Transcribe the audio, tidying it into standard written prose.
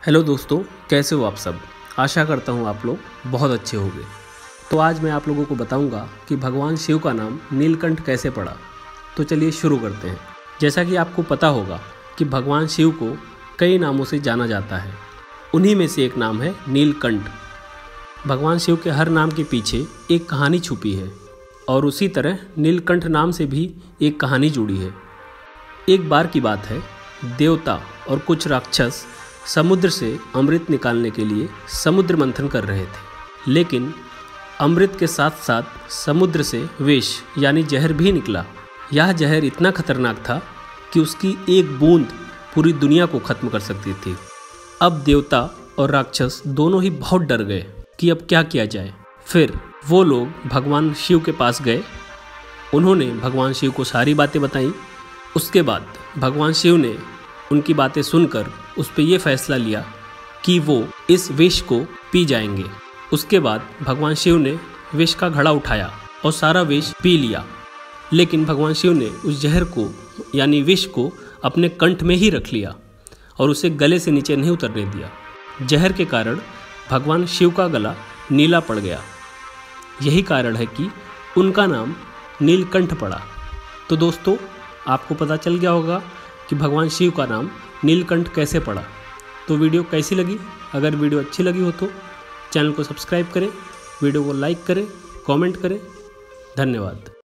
Hello दोस्तों, कैसे हो आप सब। आशा करता हूँ आप लोग बहुत अच्छे होंगे। तो आज मैं आप लोगों को बताऊंगा कि भगवान शिव का नाम नीलकंठ कैसे पड़ा। तो चलिए शुरू करते हैं। जैसा कि आपको पता होगा कि भगवान शिव को कई नामों से जाना जाता है। उन्हीं में से एक नाम है नीलकंठ। भगवान शिव के हर नाम के पीछे एक कहानी छुपी है और उसी तरह नीलकंठ नाम से भी एक कहानी जुड़ी है। एक बार की बात है, देवता और कुछ राक्षस समुद्र से अमृत निकालने के लिए समुद्र मंथन कर रहे थे, लेकिन अमृत के साथ साथ समुद्र से विष यानी जहर भी निकला। यह जहर इतना खतरनाक था कि उसकी एक बूंद पूरी दुनिया को खत्म कर सकती थी। अब देवता और राक्षस दोनों ही बहुत डर गए कि अब क्या किया जाए। फिर वो लोग भगवान शिव के पास गए। उन्होंने भगवान शिव को सारी बातें बताई। उसके बाद भगवान शिव ने उनकी बातें सुनकर उस पर यह फैसला लिया कि वो इस विष को पी जाएंगे। उसके बाद भगवान शिव ने विष का घड़ा उठाया और सारा विष पी लिया, लेकिन भगवान शिव ने उस जहर को यानी विष को अपने कंठ में ही रख लिया और उसे गले से नीचे नहीं उतरने दिया। जहर के कारण भगवान शिव का गला नीला पड़ गया। यही कारण है कि उनका नाम नीलकंठ पड़ा। तो दोस्तों, आपको पता चल गया होगा कि भगवान शिव का नाम नीलकंठ कैसे पड़ा। तो वीडियो कैसी लगी? अगर वीडियो अच्छी लगी हो तो चैनल को सब्सक्राइब करें, वीडियो को लाइक करें, कमेंट करें। धन्यवाद।